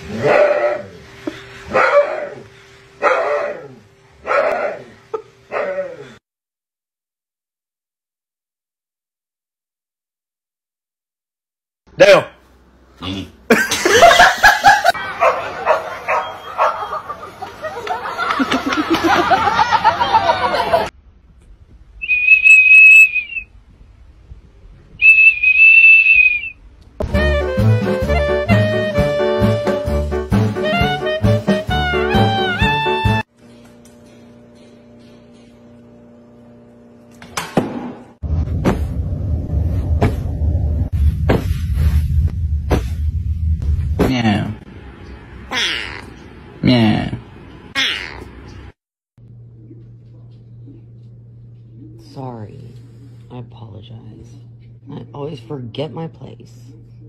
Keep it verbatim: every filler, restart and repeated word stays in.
Damn. Mm. Meow. Meow. Sorry. I apologize. I always forget my place.